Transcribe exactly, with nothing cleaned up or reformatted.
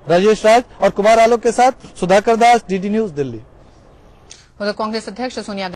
राजेश राज और कुमार आलोक के साथ सुधाकर दास, डीडी न्यूज, दिल्ली। उधर कांग्रेस अध्यक्ष सोनिया